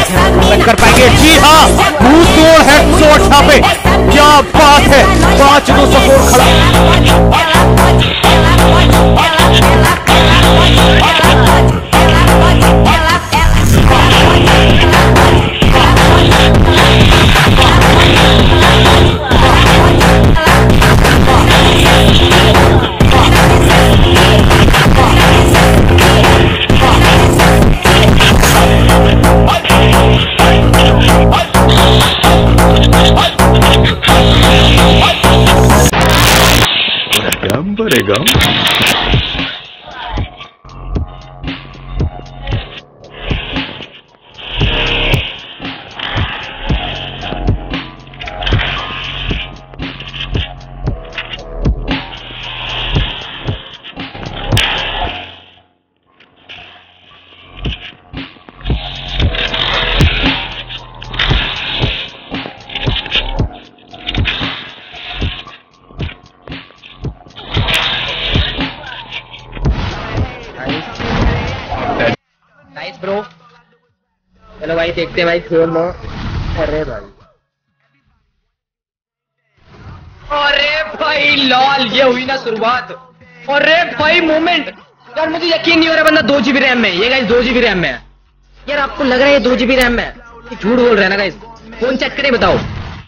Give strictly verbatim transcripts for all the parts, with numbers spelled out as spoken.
कर पाएंगे। जी हाँ, भूतोड़ हेडशॉट यहाँ पे, क्या बात है, पांच दो स्कोर खड़ा। बढ़ेगा। नाइस ब्रो, चलो भाई देखते हैं भाई खेल लो। अरे भाई, अरे भाई लॉल, ये हुई ना शुरुआत। अरे भाई मोमेंट, यार मुझे यकीन नहीं हो रहा बंदा दो जीबी रैम में। ये गाइस दो जीबी रैम में है यार, आपको लग रहा है ये दो जीबी रैम में है? ये झूठ बोल रहे हैं ना गाइस, फोन चेक करके बताओ।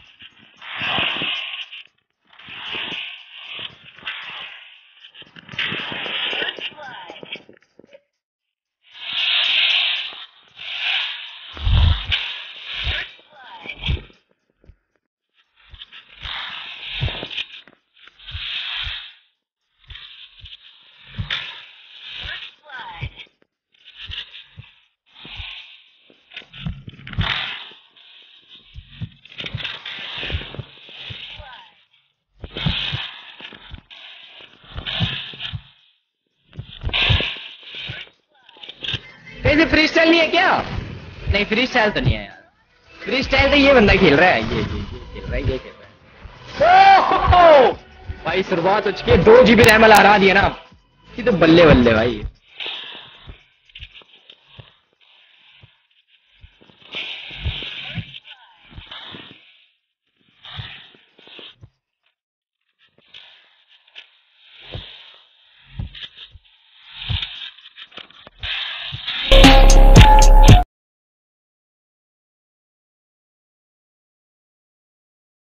कैसे फ्री स्टाइल नहीं है क्या? नहीं फ्री स्टाइल तो नहीं है यार, फ्री स्टाइल तो ये बंदा खेल रहा है, ये ये ये खेल रहा है, ये खेल रहा है। ओह भाई शुरुआत हो चुकी है, दो जीबी रैम हरा दिया ना, ये तो बल्ले बल्ले भाई।